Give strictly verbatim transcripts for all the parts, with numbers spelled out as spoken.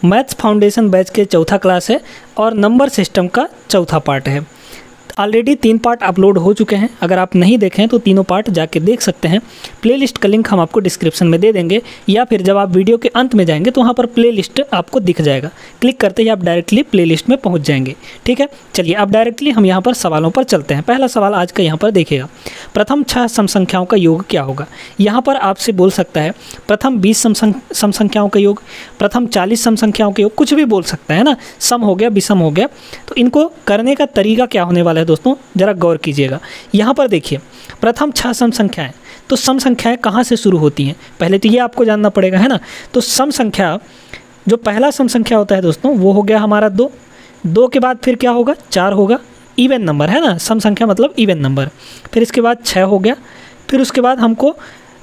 Maths foundation batch के चौथा class है और नंबर सिस्टम का चौथा पार्ट है। ऑलरेडी तीन पार्ट अपलोड हो चुके हैं, अगर आप नहीं देखें तो तीनों पार्ट जाके देख सकते हैं। प्लेलिस्ट का लिंक हम आपको डिस्क्रिप्शन में दे देंगे, या फिर जब आप वीडियो के अंत में जाएंगे तो वहाँ पर प्लेलिस्ट आपको दिख जाएगा। क्लिक करते ही आप डायरेक्टली प्लेलिस्ट में पहुँच जाएंगे। ठीक है, चलिए अब डायरेक्टली हम यहाँ पर सवालों पर चलते हैं। पहला सवाल आज का यहाँ पर देखिएगा, प्रथम छह सम संख्याओं का योग क्या होगा। यहाँ पर आपसे बोल सकता है प्रथम बीस सम सम संख्याओं का योग, प्रथम चालीस सम संख्याओं का योग, कुछ भी बोल सकता है ना, सम हो गया, विषम हो गया। तो इनको करने का तरीका क्या होने वाला है दोस्तों, जरा गौर कीजिएगा। यहाँ पर देखिए प्रथम छह सम संख्याएं, तो सम संख्याएं कहाँ से शुरू होती हैं, पहले तो ये आपको जानना पड़ेगा, है ना। तो सम संख्या, जो पहला सम संख्या होता है दोस्तों वो हो गया हमारा दो। दो के बाद फिर क्या होगा, चार होगा, इवन नंबर है ना, सम संख्या मतलब इवन नंबर। फिर इसके बाद छः हो गया। फिर उसके बाद हमको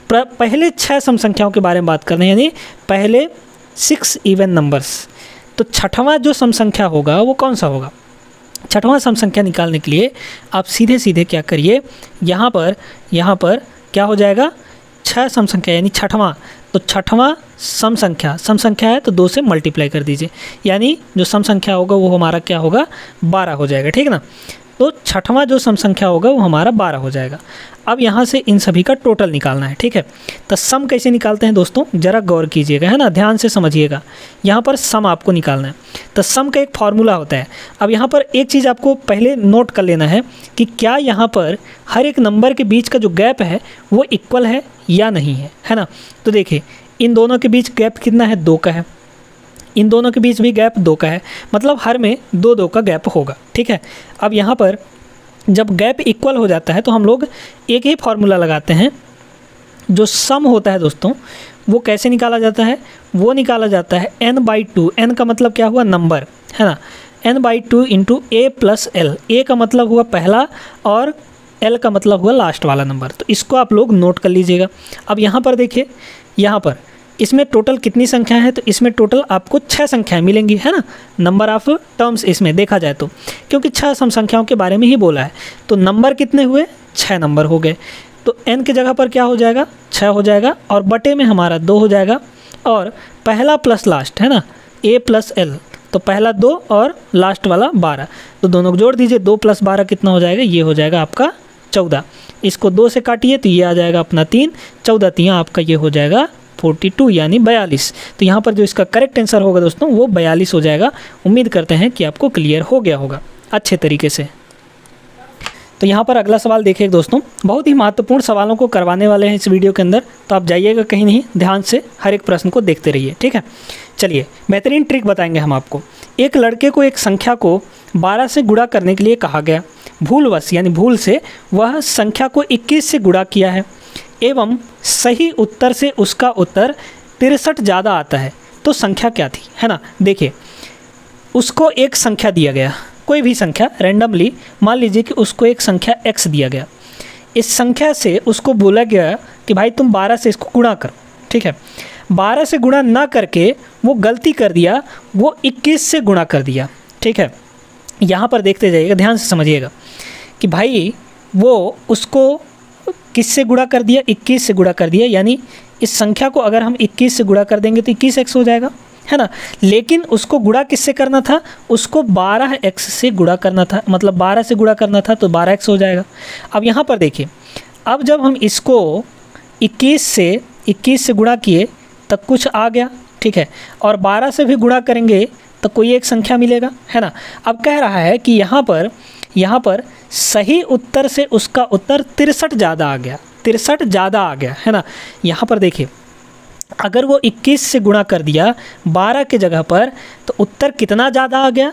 पहले छः सम संख्याओं के बारे में बात करनी है, यानी पहले सिक्स इवन नंबर्स। तो छठवां जो सम संख्या होगा वो कौन सा होगा। छठवां सम संख्या निकालने के लिए आप सीधे सीधे क्या करिए, यहाँ पर यहाँ पर क्या हो जाएगा, छः सम संख्या यानी छठवां। तो छठवां सम संख्या, सम संख्या है तो दो से मल्टीप्लाई कर दीजिए, यानी जो सम संख्या होगा वो हमारा क्या होगा, बारह हो जाएगा। ठीक है ना, तो छठवां जो सम संख्या होगा वो हमारा बारह हो जाएगा। अब यहाँ से इन सभी का टोटल निकालना है। ठीक है, तो सम कैसे निकालते हैं दोस्तों, ज़रा गौर कीजिएगा, है ना, ध्यान से समझिएगा। यहाँ पर सम आपको निकालना है, तो सम का एक फार्मूला होता है। अब यहाँ पर एक चीज़ आपको पहले नोट कर लेना है कि क्या यहाँ पर हर एक नंबर के बीच का जो गैप है वो इक्वल है या नहीं है, है ना। तो देखिए इन दोनों के बीच गैप कितना है, दो का है। इन दोनों के बीच भी गैप दो का है, मतलब हर में दो दो का गैप होगा। ठीक है, अब यहाँ पर जब गैप इक्वल हो जाता है तो हम लोग एक ही फार्मूला लगाते हैं। जो सम होता है दोस्तों वो कैसे निकाला जाता है, वो निकाला जाता है एन बाई टू। एन का मतलब क्या हुआ, नंबर, है ना। N by two into A plus L. A का मतलब हुआ पहला और एल का मतलब हुआ लास्ट वाला नंबर। तो इसको आप लोग नोट कर लीजिएगा। अब यहाँ पर देखिए, यहाँ पर इसमें टोटल कितनी संख्या है, तो इसमें टोटल आपको छः संख्याएं मिलेंगी, है ना, नंबर ऑफ टर्म्स इसमें देखा जाए तो, क्योंकि छः सम संख्याओं के बारे में ही बोला है। तो नंबर कितने हुए, छः नंबर हो गए। तो n की जगह पर क्या हो जाएगा, छः हो जाएगा, और बटे में हमारा दो हो जाएगा, और पहला प्लस लास्ट, है ना, a प्लस एल। तो पहला दो और लास्ट वाला बारह, तो दोनों को जोड़ दीजिए, दो प्लस बारह कितना हो जाएगा, ये हो जाएगा आपका चौदह। इसको दो से काटिए तो ये आ जाएगा अपना तीन, चौदह तियाँ आपका ये हो जाएगा फोर्टी टू यानी बयालीस। तो यहाँ पर जो इसका करेक्ट आंसर होगा दोस्तों वो बयालीस हो जाएगा। उम्मीद करते हैं कि आपको क्लियर हो गया होगा अच्छे तरीके से। तो यहाँ पर अगला सवाल देखिए दोस्तों, बहुत ही महत्वपूर्ण सवालों को करवाने वाले हैं इस वीडियो के अंदर, तो आप जाइएगा कहीं नहीं, ध्यान से हर एक प्रश्न को देखते रहिए। ठीक है, चलिए बेहतरीन ट्रिक बताएंगे हम आपको। एक लड़के को एक संख्या को बारह से गुणा करने के लिए कहा गया, भूलवश यानी भूल से वह संख्या को इक्कीस से गुणा किया है एवं सही उत्तर से उसका उत्तर तिरसठ ज़्यादा आता है, तो संख्या क्या थी, है ना। देखिए उसको एक संख्या दिया गया, कोई भी संख्या रैंडमली, मान लीजिए कि उसको एक संख्या x दिया गया। इस संख्या से उसको बोला गया कि भाई तुम बारह से इसको गुणा करो। ठीक है, बारह से गुणा ना करके वो गलती कर दिया, वो इक्कीस से गुणा कर दिया। ठीक है, यहाँ पर देखते जाइएगा, ध्यान से समझिएगा कि भाई वो उसको किससे गुणा कर दिया, इक्कीस से गुणा कर दिया, यानी इस संख्या को अगर हम इक्कीस से गुणा कर देंगे तो इक्कीस एक्स हो जाएगा, है ना। लेकिन उसको गुणा किससे करना था, उसको बारह एक्स से गुणा करना था, मतलब बारह से गुणा करना था, तो बारह एक्स हो जाएगा। अब यहाँ पर देखिए, अब जब हम इसको इक्कीस से इक्कीस से गुणा किए तब कुछ आ गया, ठीक है, और बारह से भी गुणा करेंगे तो कोई एक संख्या मिलेगा, है ना। अब कह रहा है कि यहाँ पर यहाँ पर सही उत्तर से उसका उत्तर तिरसठ ज़्यादा आ गया, तिरसठ ज़्यादा आ गया, है ना। यहाँ पर देखिए अगर वो इक्कीस से गुणा कर दिया बारह के जगह पर, तो उत्तर कितना ज़्यादा आ गया,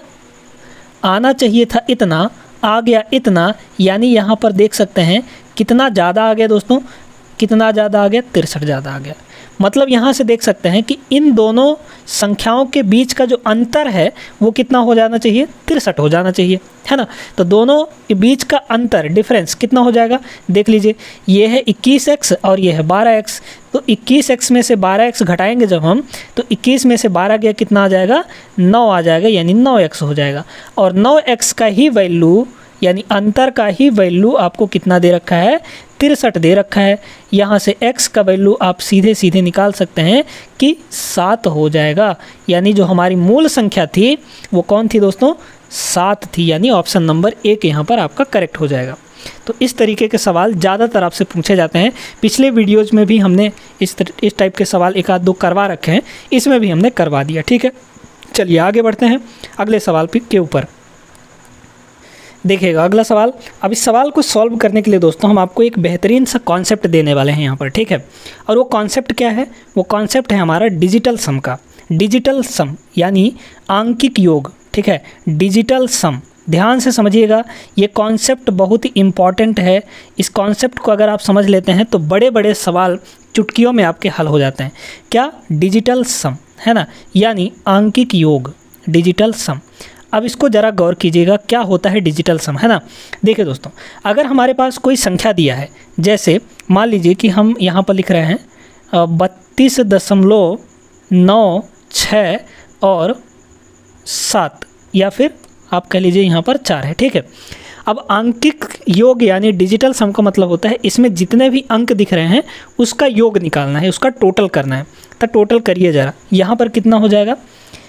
आना चाहिए था इतना, आ गया इतना, यानी यहाँ पर देख सकते हैं कितना ज़्यादा आ गया दोस्तों, कितना ज़्यादा आ गया, तिरसठ ज़्यादा आ गया। मतलब यहाँ से देख सकते हैं कि इन दोनों संख्याओं के बीच का जो अंतर है वो कितना हो जाना चाहिए, तिरसठ हो जाना चाहिए, है ना। तो दोनों के बीच का अंतर, डिफरेंस कितना हो जाएगा, देख लीजिए, ये है इक्कीस एक्स और ये है बारह एक्स। तो इक्कीस एक्स में से बारह एक्स घटाएंगे जब हम, तो इक्कीस में से बारह गया कितना आ जाएगा, नौ आ जाएगा, यानी नौ एक्स हो जाएगा। और नौ एक्स का ही वैल्यू यानी अंतर का ही वैल्यू आपको कितना दे रखा है, तिरसठ दे रखा है। यहाँ से x का वैल्यू आप सीधे सीधे निकाल सकते हैं कि सात हो जाएगा। यानी जो हमारी मूल संख्या थी वो कौन थी दोस्तों? सात थी। यानी ऑप्शन नंबर एक यहाँ पर आपका करेक्ट हो जाएगा। तो इस तरीके के सवाल ज़्यादातर आपसे पूछे जाते हैं। पिछले वीडियोज़ में भी हमने इस इस टाइप के सवाल एक आध दो करवा रखे हैं, इसमें भी हमने करवा दिया। ठीक है, चलिए आगे बढ़ते हैं अगले सवाल के ऊपर। देखिएगा अगला सवाल। अब इस सवाल को सॉल्व करने के लिए दोस्तों हम आपको एक बेहतरीन सा कॉन्सेप्ट देने वाले हैं यहाँ पर। ठीक है, और वो कॉन्सेप्ट क्या है? वो कॉन्सेप्ट है हमारा डिजिटल सम का। डिजिटल सम यानी आंकिक योग। ठीक है, डिजिटल सम, ध्यान से समझिएगा, ये कॉन्सेप्ट बहुत ही इम्पॉर्टेंट है। इस कॉन्सेप्ट को अगर आप समझ लेते हैं तो बड़े बड़े सवाल चुटकियों में आपके हल हो जाते हैं। क्या? डिजिटल सम, है ना, यानी आंकिक योग, डिजिटल सम। अब इसको ज़रा गौर कीजिएगा, क्या होता है डिजिटल सम, है ना। देखिए दोस्तों, अगर हमारे पास कोई संख्या दिया है, जैसे मान लीजिए कि हम यहाँ पर लिख रहे हैं बत्तीस दशमलव नौ छः और सात, या फिर आप कह लीजिए यहाँ पर चार है। ठीक है, अब आंकिक योग यानी डिजिटल सम का मतलब होता है इसमें जितने भी अंक दिख रहे हैं उसका योग निकालना है, उसका टोटल करना है। तो टोटल करिए ज़रा, यहाँ पर कितना हो जाएगा?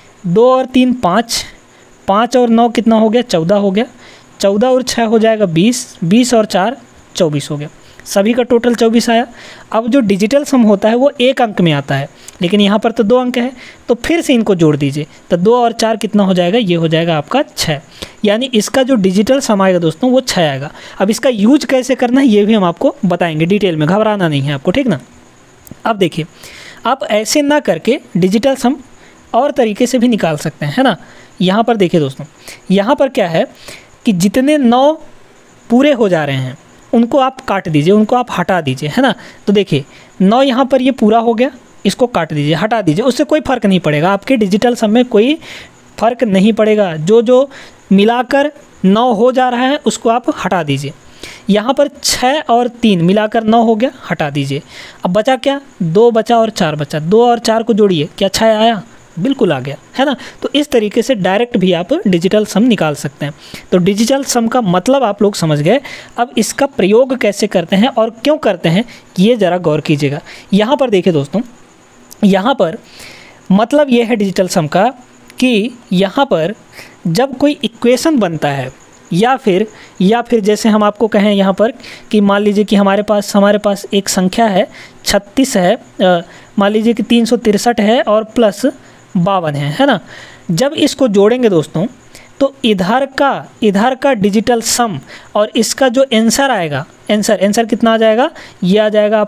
दो और तीन पाँच, पाँच और नौ कितना हो गया? चौदह हो गया। चौदह और छः हो जाएगा बीस, बीस और चार चौबीस हो गया। सभी का टोटल चौबीस आया। अब जो डिजिटल सम होता है वो एक अंक में आता है, लेकिन यहाँ पर तो दो अंक है, तो फिर से इनको जोड़ दीजिए। तो दो और चार कितना हो जाएगा? ये हो जाएगा आपका छः। यानी इसका जो डिजिटल सम आएगा दोस्तों वो छः आएगा। अब इसका यूज कैसे करना है ये भी हम आपको बताएंगे डिटेल में, घबराना नहीं है आपको, ठीक ना। अब देखिए, आप ऐसे ना करके डिजिटल सम और तरीके से भी निकाल सकते हैं, है ना। यहाँ पर देखिए दोस्तों, यहाँ पर क्या है कि जितने नौ पूरे हो जा रहे हैं उनको आप काट दीजिए, उनको आप हटा दीजिए, है ना। तो देखिए नौ यहाँ पर ये पूरा हो गया, इसको काट दीजिए, हटा दीजिए, उससे कोई फ़र्क नहीं पड़ेगा, आपके डिजिटल सम में कोई फ़र्क नहीं पड़ेगा। जो जो मिलाकर नौ हो जा रहा है उसको आप हटा दीजिए। यहाँ पर छः और तीन मिलाकर नौ हो गया, हटा दीजिए। अब बचा क्या? दो बचा और चार बचा। दो और चार को जोड़िए, क्या छः आया? बिल्कुल आ गया, है ना। तो इस तरीके से डायरेक्ट भी आप डिजिटल सम निकाल सकते हैं। तो डिजिटल सम का मतलब आप लोग समझ गए। अब इसका प्रयोग कैसे करते हैं और क्यों करते हैं ये ज़रा गौर कीजिएगा। यहाँ पर देखिए दोस्तों, यहाँ पर मतलब ये है डिजिटल सम का कि यहाँ पर जब कोई इक्वेशन बनता है या फिर या फिर जैसे हम आपको कहें यहाँ पर कि मान लीजिए कि हमारे पास हमारे पास एक संख्या है छत्तीस है, मान लीजिए कि तीन सौ तिरसठ है और प्लस बावन है, है ना। जब इसको जोड़ेंगे दोस्तों तो इधर का इधर का डिजिटल सम और इसका जो आंसर आएगा, आंसर आंसर कितना आ जाएगा? ये आ जाएगा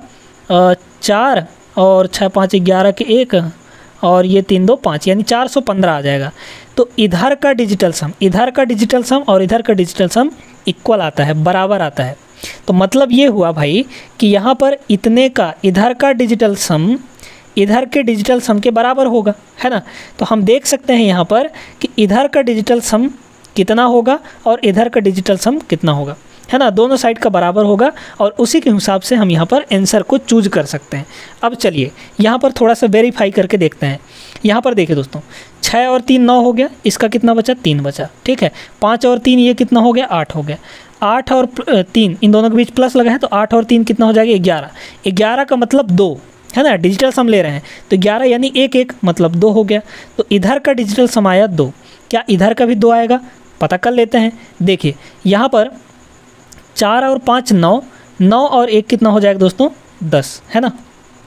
आपका चार और छः पाँच ग्यारह के एक और ये तीन दो पाँच, यानी चार सौ पंद्रह आ जाएगा। तो इधर का डिजिटल सम इधर का डिजिटल सम और इधर का डिजिटल सम इक्वल आता है, बराबर आता है। तो मतलब ये हुआ भाई कि यहाँ पर इतने का इधर का डिजिटल सम इधर के डिजिटल सम के बराबर होगा, है ना। तो हम देख सकते हैं यहाँ पर कि इधर का डिजिटल सम कितना होगा और इधर का डिजिटल सम कितना होगा, है ना। दोनों साइड का बराबर होगा और उसी के हिसाब से हम यहाँ पर आंसर को चूज कर सकते हैं। अब चलिए यहाँ पर थोड़ा सा वेरीफाई करके देखते हैं। यहाँ पर देखिए दोस्तों, छः और तीन नौ हो गया, इसका कितना बचा? तीन बचा, ठीक है। पाँच और तीन ये कितना हो गया? आठ हो गया। आठ और तीन इन दोनों के बीच प्लस लगा है तो आठ और तीन कितना हो जाएगा? ग्यारह। ग्यारह का मतलब दो, है ना। डिजिटल सम ले रहे हैं तो ग्यारह यानी एक एक मतलब दो हो गया। तो इधर का डिजिटल सम आया दो। क्या इधर का भी दो आएगा? पता कर लेते हैं। देखिए यहाँ पर चार और पाँच नौ, नौ और एक कितना हो जाएगा दोस्तों? दस, है ना।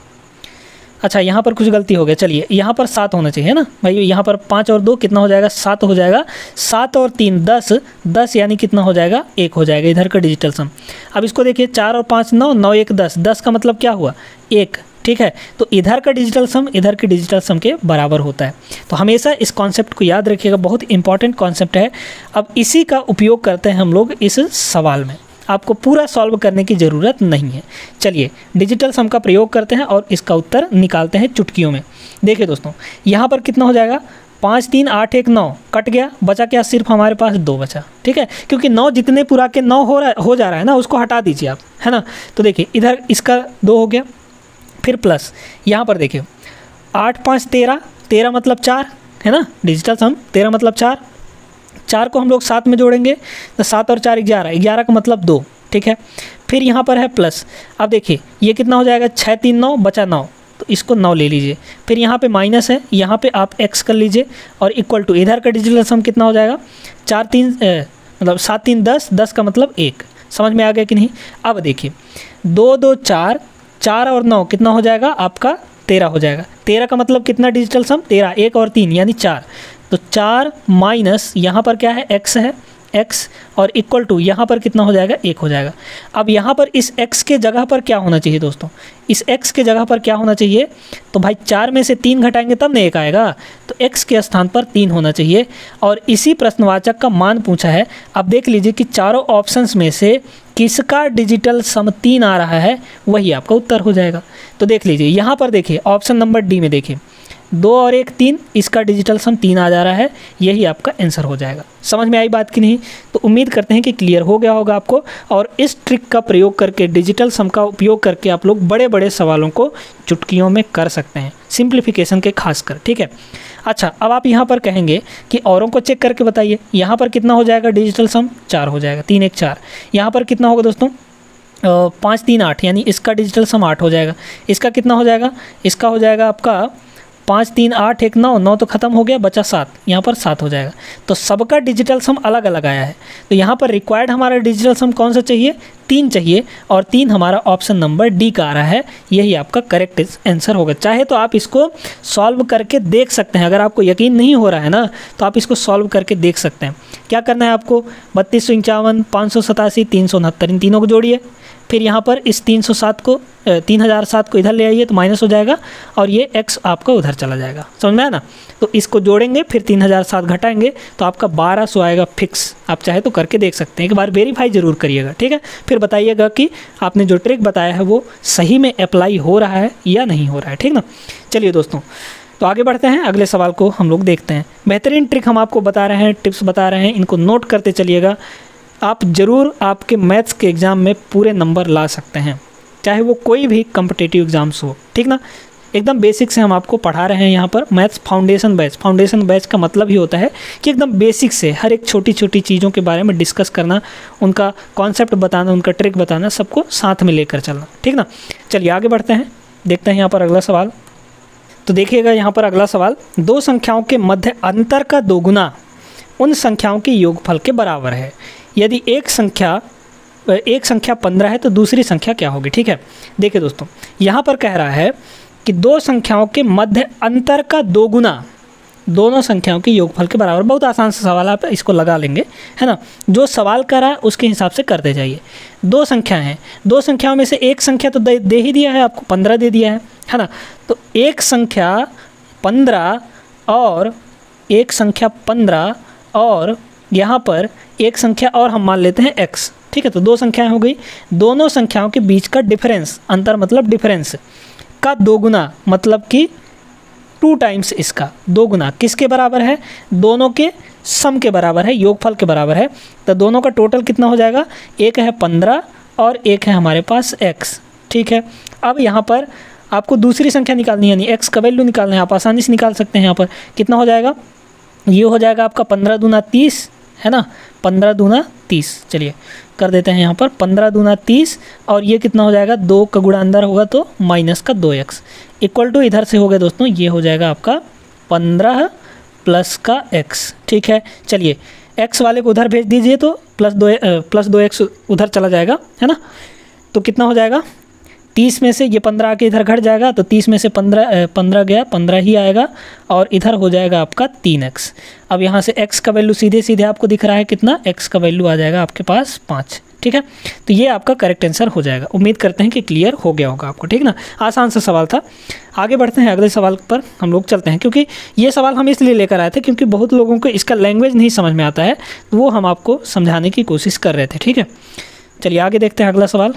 अच्छा यहाँ पर कुछ गलती हो गया, चलिए यहाँ पर सात होना चाहिए, है ना भाई। यहाँ पर पाँच और दो कितना हो जाएगा? सात हो जाएगा। सात और तीन दस, दस यानी कितना हो जाएगा? एक हो जाएगा इधर का डिजिटल सम। अब इसको देखिए, चार और पाँच नौ, नौ एक दस, दस का मतलब क्या हुआ? एक, ठीक है। तो इधर का डिजिटल सम इधर के डिजिटल सम के बराबर होता है। तो हमेशा इस कॉन्सेप्ट को याद रखिएगा, बहुत इंपॉर्टेंट कॉन्सेप्ट है। अब इसी का उपयोग करते हैं हम लोग इस सवाल में, आपको पूरा सॉल्व करने की ज़रूरत नहीं है। चलिए डिजिटल सम का प्रयोग करते हैं और इसका उत्तर निकालते हैं चुटकियों में। देखिए दोस्तों, यहाँ पर कितना हो जाएगा? पाँच तीन आठ एक नौ, कट गया, बचा क्या? सिर्फ हमारे पास दो बचा, ठीक है। क्योंकि नौ जितने पूरा के नौ हो रहा हो जा रहा है ना, उसको हटा दीजिए आप, है ना। तो देखिए इधर इसका दो हो गया, फिर प्लस यहाँ पर देखिए आठ पाँच तेरह, तेरह मतलब चार, है ना। डिजिटल सम तेरह मतलब चार, चार को हम लोग सात में जोड़ेंगे तो सात और चार ग्यारह, ग्यारह का मतलब दो, ठीक है। फिर यहाँ पर है प्लस। अब देखिए ये कितना हो जाएगा, छः तीन नौ बचा नौ, तो इसको नौ ले लीजिए। फिर यहाँ पे माइनस है, यहाँ पे आप एक्स कर लीजिए और इक्वल टू इधर का डिजिटल सम कितना हो जाएगा, चार तीन ए, मतलब सात तीन दस, दस का मतलब एक। समझ में आ गया कि नहीं। अब देखिए दो दो चार, चार और नौ कितना हो जाएगा आपका, तेरह हो जाएगा। तेरह का मतलब कितना डिजिटल सम, तेरह, एक और तीन यानी चार। तो चार माइनस यहाँ पर क्या है, एक्स है, एक्स और इक्वल टू यहाँ पर कितना हो जाएगा, एक हो जाएगा। अब यहाँ पर इस x के जगह पर क्या होना चाहिए दोस्तों, इस x के जगह पर क्या होना चाहिए, तो भाई चार में से तीन घटाएंगे तब ना एक आएगा, तो x के स्थान पर तीन होना चाहिए। और इसी प्रश्नवाचक का मान पूछा है। अब देख लीजिए कि चारों ऑप्शंस में से किसका डिजिटल सम तीन आ रहा है, वही आपका उत्तर हो जाएगा। तो देख लीजिए यहाँ पर देखिए ऑप्शन नंबर डी में देखिए दो और एक तीन, इसका डिजिटल सम तीन आ जा रहा है, यही आपका आंसर हो जाएगा। समझ में आई बात कि नहीं। तो उम्मीद करते हैं कि क्लियर हो गया होगा आपको, और इस ट्रिक का प्रयोग करके, डिजिटल सम का उपयोग करके आप लोग बड़े बड़े सवालों को चुटकियों में कर सकते हैं, सिंप्लीफिकेशन के खासकर। ठीक है, अच्छा अब आप यहाँ पर कहेंगे कि औरों को चेक करके बताइए, यहाँ पर कितना हो जाएगा डिजिटल सम, चार हो जाएगा, तीन एक चार। यहाँ पर कितना होगा दोस्तों, पाँच तीन आठ, यानी इसका डिजिटल सम आठ हो जाएगा। इसका कितना हो जाएगा, इसका हो जाएगा आपका पाँच तीन आठ एक नौ, नौ तो खत्म हो गया, बचा सात, यहाँ पर सात हो जाएगा। तो सबका डिजिटल सम अलग अलग आया है। तो यहाँ पर रिक्वायर्ड हमारा डिजिटल सम कौन सा चाहिए, तीन चाहिए, और तीन हमारा ऑप्शन नंबर डी का आ रहा है, यही आपका करेक्ट आंसर होगा। चाहे तो आप इसको सॉल्व करके देख सकते हैं, अगर आपको यकीन नहीं हो रहा है ना तो आप इसको सॉल्व करके देख सकते हैं। क्या करना है आपको, बत्तीस सौ इक्यावन, पाँच सौ सतासी, तीन सौ उनहत्तर, इन तीनों को जोड़िए। फिर यहाँ पर इस तीन सौ सात को, तीन हज़ार सात को इधर ले आइए तो माइनस हो जाएगा, और ये x आपका उधर चला जाएगा। समझ में आया ना। तो इसको जोड़ेंगे, फिर तीन हज़ार सात घटाएंगे तो आपका बारह सौ आएगा फिक्स। आप चाहे तो करके देख सकते हैं, एक बार वेरीफाई ज़रूर करिएगा। ठीक है, फिर बताइएगा कि आपने जो ट्रिक बताया है वो सही में अप्लाई हो रहा है या नहीं हो रहा है। ठीक ना। चलिए दोस्तों, तो आगे बढ़ते हैं, अगले सवाल को हम लोग देखते हैं। बेहतरीन ट्रिक हम आपको बता रहे हैं, टिप्स बता रहे हैं, इनको नोट करते चलिएगा। आप ज़रूर आपके मैथ्स के एग्ज़ाम में पूरे नंबर ला सकते हैं, चाहे वो कोई भी कम्पिटिटिव एग्ज़ाम्स हो। ठीक ना। एकदम बेसिक से हम आपको पढ़ा रहे हैं यहाँ पर maths foundation batch. Foundation batch का मतलब ही होता है कि एकदम बेसिक से हर एक छोटी छोटी चीज़ों के बारे में डिस्कस करना, उनका कॉन्सेप्ट बताना, उनका ट्रिक बताना, सबको साथ में लेकर चलना। ठीक ना। चलिए आगे बढ़ते हैं, देखते हैं यहाँ पर अगला सवाल। तो देखिएगा यहाँ पर अगला सवाल, दो संख्याओं के मध्य अंतर का दोगुना उन संख्याओं के योगफल के बराबर है। यदि एक संख्या एक संख्या पंद्रह है तो दूसरी संख्या क्या होगी। ठीक है, देखिए दोस्तों यहाँ पर कह रहा है कि दो संख्याओं के मध्य अंतर का दोगुना दोनों संख्याओं के योगफल के बराबर। बहुत आसान सा सवाल, आप इसको लगा लेंगे, है ना। जो सवाल कर रहा है उसके हिसाब से करते जाइए। दो संख्याएं हैं, दो संख्याओं में से एक संख्या तो दे, दे ही दिया है आपको, पंद्रह दे दिया है, है ना। तो एक संख्या पंद्रह और एक संख्या पंद्रह और यहाँ पर एक संख्या और हम मान लेते हैं x। ठीक है, तो दो संख्याएं हो गई। दोनों संख्याओं के बीच का डिफरेंस, अंतर मतलब डिफरेंस का दोगुना, मतलब कि टू टाइम्स इसका दोगुना किसके बराबर है, दोनों के सम के बराबर है, योगफल के बराबर है। तो दोनों का टोटल कितना हो जाएगा, एक है पंद्रह और एक है हमारे पास x। ठीक है, अब यहाँ पर आपको दूसरी संख्या निकालनी है, यानी x का वैल्यू निकालना है। आप आसानी से निकाल सकते हैं। यहाँ पर कितना हो जाएगा, ये हो जाएगा आपका पंद्रह दूना तीस, है ना, पंद्रह दूना तीस। चलिए कर देते हैं यहाँ पर पंद्रह दूना तीस, और ये कितना हो जाएगा, दो का गुणा अंदर होगा तो माइनस का दो एक्स इक्वल टू इधर से हो गया दोस्तों, ये हो जाएगा आपका पंद्रह प्लस का एक्स। ठीक है, चलिए एक्स वाले को उधर भेज दीजिए तो प्लस दो प्लस दो एक्स उधर चला जाएगा, है ना। तो कितना हो जाएगा, तीस में से ये पंद्रह आके इधर घट जाएगा, तो तीस में से पंद्रह पंद्रह गया, पंद्रह ही आएगा, और इधर हो जाएगा आपका तीन एक्स। अब यहाँ से x का वैल्यू सीधे सीधे आपको दिख रहा है कितना, x का वैल्यू आ जाएगा आपके पास पाँच। ठीक है, तो ये आपका करेक्ट आंसर हो जाएगा। उम्मीद करते हैं कि क्लियर हो गया होगा आपको। ठीक ना, आसान सा सवाल था। आगे बढ़ते हैं, अगले सवाल पर हम लोग चलते हैं, क्योंकि ये सवाल हम इसलिए लेकर आए थे क्योंकि बहुत लोगों को इसका लैंग्वेज नहीं समझ में आता है, तो वो हम आपको समझाने की कोशिश कर रहे थे। ठीक है, चलिए आगे देखते हैं अगला सवाल।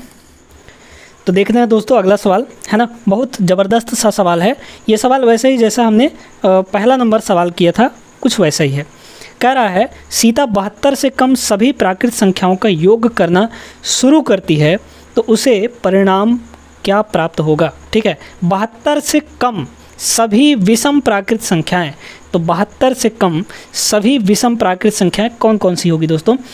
तो देखते हैं दोस्तों अगला सवाल, है ना, बहुत ज़बरदस्त सा सवाल है। ये सवाल वैसे ही जैसा हमने पहला नंबर सवाल किया था, कुछ वैसा ही है। कह रहा है सीता बहत्तर से कम सभी प्राकृत संख्याओं का योग करना शुरू करती है तो उसे परिणाम क्या प्राप्त होगा। ठीक है, बहत्तर से कम सभी विषम प्राकृत संख्याएं, तो बहत्तर से कम सभी विषम प्राकृत संख्याएं कौन कौन सी होगी दोस्तों।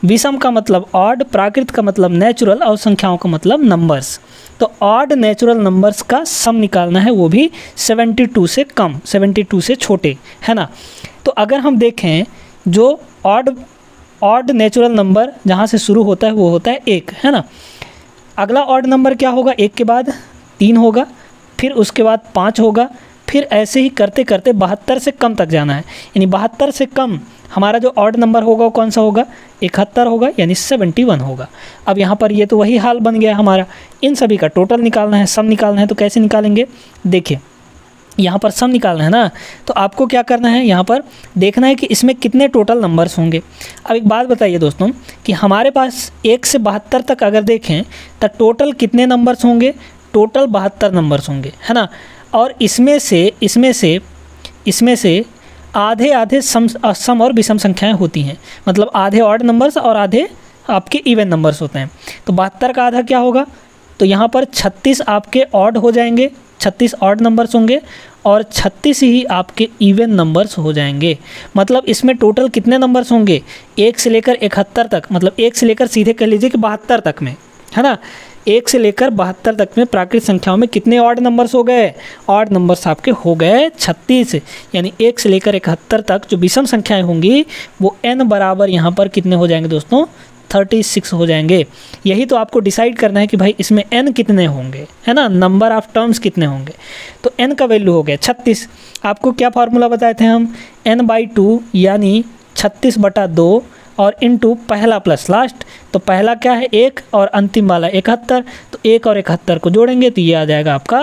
विषम का मतलब ऑड, प्राकृत का मतलब नेचुरल और संख्याओं का मतलब नंबर्स। तो ऑड नेचुरल नंबर्स का सम निकालना है, वो भी बहत्तर से कम, बहत्तर से छोटे, है ना। तो अगर हम देखें जो ऑड ऑड नेचुरल नंबर जहाँ से शुरू होता है वो होता है एक, है ना। अगला ऑड नंबर क्या होगा, एक के बाद तीन होगा, फिर उसके बाद पाँच होगा, फिर ऐसे ही करते करते बहत्तर से कम तक जाना है। यानी बहत्तर से कम हमारा जो ऑड नंबर होगा वो कौन सा होगा, इकहत्तर होगा, यानी इकहत्तर होगा। अब यहाँ पर ये तो वही हाल बन गया हमारा। इन सभी का टोटल निकालना है, सम निकालना है, तो कैसे निकालेंगे, देखिए यहाँ पर सम निकालना है ना, तो आपको क्या करना है, यहाँ पर देखना है कि इसमें कितने टोटल नंबर्स होंगे। अब एक बात बताइए दोस्तों कि हमारे पास एक से बहत्तर तक अगर देखें तो टोटल कितने नंबर्स होंगे, टोटल बहत्तर नंबर्स होंगे, है ना। और इसमें से इसमें से इसमें से आधे आधे सम सम और विषम संख्याएं होती हैं, मतलब आधे ऑड नंबर्स और आधे आपके इवन नंबर्स होते हैं। तो बहत्तर का आधा क्या होगा, तो यहाँ पर छत्तीस आपके ऑड हो जाएंगे, छत्तीस ऑड नंबर्स होंगे और छत्तीस ही आपके इवन नंबर्स हो जाएंगे। मतलब इसमें टोटल कितने नंबर्स होंगे, एक से लेकर इकहत्तर तक, मतलब एक से लेकर सीधे कह लीजिए कि बहत्तर तक में, है ना। एक से लेकर बहत्तर तक में प्राकृत संख्याओं में कितने ऑड नंबर्स हो गए, ऑड नंबर्स आपके हो गए छत्तीस। यानी एक से लेकर इकहत्तर तक जो विषम संख्याएं होंगी वो n बराबर यहाँ पर कितने हो जाएंगे दोस्तों, छत्तीस हो जाएंगे। यही तो आपको डिसाइड करना है कि भाई इसमें n कितने होंगे, है ना, नंबर ऑफ टर्म्स कितने होंगे। तो n का वैल्यू हो गया छत्तीस। आपको क्या फार्मूला बताए थे हम, n बाई टू यानी छत्तीस बटा दो और इनटू पहला प्लस लास्ट। तो पहला क्या है एक और अंतिम वाला इकहत्तर, तो एक और इकहत्तर को जोड़ेंगे तो ये आ जाएगा आपका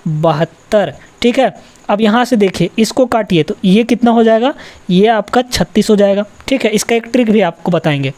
बहत्तर। ठीक है, अब यहाँ से देखिए इसको काटिए तो ये कितना हो जाएगा, ये आपका छत्तीस हो जाएगा। ठीक है, इसका एक ट्रिक भी आपको बताएंगे।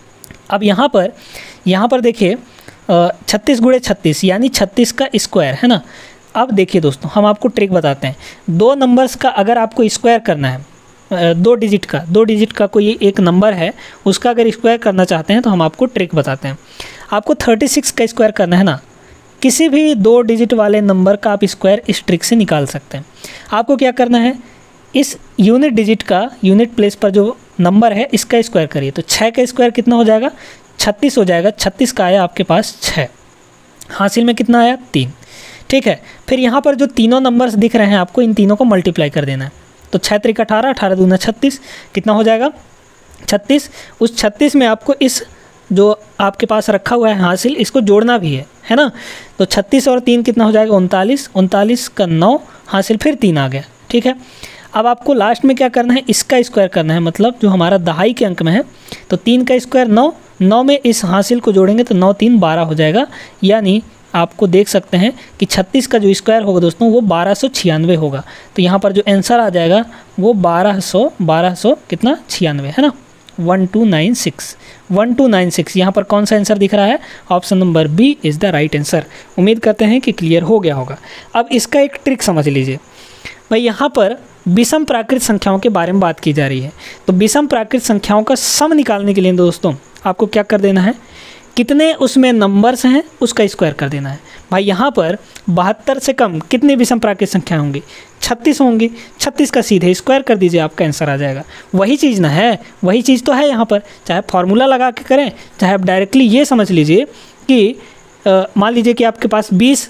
अब यहाँ पर यहाँ पर देखिए छत्तीस गुणे छत्तीस यानी छत्तीस का स्क्वायर, है ना। अब देखिए दोस्तों हम आपको ट्रिक बताते हैं, दो नंबर्स का अगर आपको स्क्वायर करना है, दो डिजिट का दो डिजिट का कोई एक नंबर है उसका अगर स्क्वायर करना चाहते हैं तो हम आपको ट्रिक बताते हैं। आपको छत्तीस का स्क्वायर करना है ना, किसी भी दो डिजिट वाले नंबर का आप स्क्वायर इस ट्रिक से निकाल सकते हैं। आपको क्या करना है, इस यूनिट डिजिट का यूनिट प्लेस पर जो नंबर है इसका स्क्वायर करिए, तो छः का स्क्वायर कितना हो जाएगा, छत्तीस हो जाएगा। छत्तीस का आया आपके पास छः, हासिल में कितना आया, तीन। ठीक है, फिर यहाँ पर जो तीनों नंबर्स दिख रहे हैं आपको इन तीनों को मल्टीप्लाई कर देना है। तो छः त्रिक अठारह, अठारह दूना छत्तीस, कितना हो जाएगा छत्तीस। उस छत्तीस में आपको इस जो आपके पास रखा हुआ है हासिल इसको जोड़ना भी है, है ना। तो छत्तीस और तीन कितना हो जाएगा, उनतालीस, उनतालीस का नौ, हासिल फिर तीन आ गया। ठीक है, अब आपको लास्ट में क्या करना है, इसका स्क्वायर करना है, मतलब जो हमारा दहाई के अंक में है। तो तीन का स्क्वायर नौ, नौ में इस हासिल को जोड़ेंगे तो नौ तीन बारह हो जाएगा। यानी आपको देख सकते हैं कि छत्तीस का जो स्क्वायर होगा दोस्तों वो बारह सौ छियानवे होगा। तो यहाँ पर जो आंसर आ जाएगा वो बारह सौ बारह सौ कितना छियानवे, है ना, one two nine six one two nine six. यहाँ पर कौन सा आंसर दिख रहा है, option number B is the right answer. उम्मीद करते हैं कि क्लियर हो गया होगा। अब इसका एक ट्रिक समझ लीजिए भाई, यहाँ पर विषम प्राकृत संख्याओं के बारे में बात की जा रही है। तो विषम प्राकृत संख्याओं का सम निकालने के लिए दोस्तों आपको क्या कर देना है, कितने उसमें नंबर्स हैं उसका स्क्वायर कर देना है। भाई यहाँ पर बहत्तर से कम कितने विषम प्राकृत संख्या होंगी, छत्तीस होंगी। छत्तीस का सीधे स्क्वायर कर दीजिए, आपका आंसर आ जाएगा। वही चीज़ ना है, वही चीज़ तो है यहाँ पर, चाहे फार्मूला लगा के करें चाहे आप डायरेक्टली ये समझ लीजिए कि मान लीजिए कि आपके पास बीस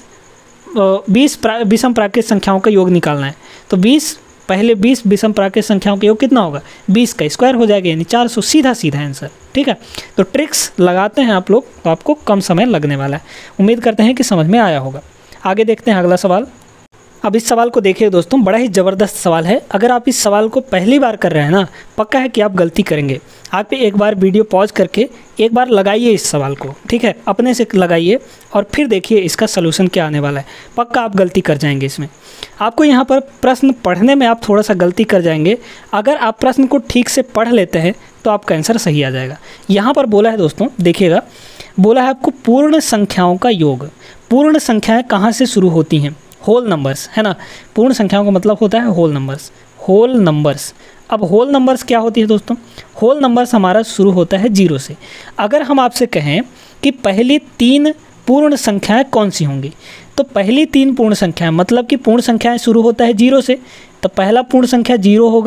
बीस विषम प्राकृत संख्याओं का योग निकालना है। तो बीस पहले बीस विषम प्राकृत संख्याओं का योग कितना होगा, बीस का स्क्वायर हो जाएगा, यानी चार सौ, सीधा सीधा आंसर। ठीक है, तो ट्रिक्स लगाते हैं आप लोग तो आपको कम समय लगने वाला है। उम्मीद करते हैं कि समझ में आया होगा। आगे देखते हैं अगला सवाल। अब इस सवाल को देखिए दोस्तों, बड़ा ही ज़बरदस्त सवाल है। अगर आप इस सवाल को पहली बार कर रहे हैं ना, पक्का है कि आप गलती करेंगे। आप एक बार वीडियो पॉज करके एक बार लगाइए इस सवाल को, ठीक है, अपने से लगाइए और फिर देखिए इसका सलूशन क्या आने वाला है। पक्का आप गलती कर जाएंगे इसमें। आपको यहाँ पर प्रश्न पढ़ने में आप थोड़ा सा गलती कर जाएंगे। अगर आप प्रश्न को ठीक से पढ़ लेते हैं तो आपका आंसर सही आ जाएगा। यहाँ पर बोला है दोस्तों, देखिएगा, बोला है आपको पूर्ण संख्याओं का योग। पूर्ण संख्याएँ कहाँ से शुरू होती हैं, होल नंबर्स, है ना। पूर्ण संख्याओं का मतलब होता है होल नंबर्स, होल नंबर्स। अब होल नंबर्स क्या होती है दोस्तों, होल नंबर्स हमारा शुरू होता है जीरो से। अगर हम आपसे कहें कि पहली तीन पूर्ण संख्याएं कौन सी होंगी, तो पहली तीन पूर्ण संख्याएं मतलब कि पूर्ण संख्याएं शुरू होता है जीरो से, तो पहला पूर्ण संख्या जीरो होगा,